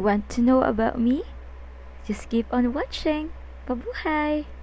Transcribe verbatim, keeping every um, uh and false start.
Want to know about me? Just keep on watching. Mabuhay!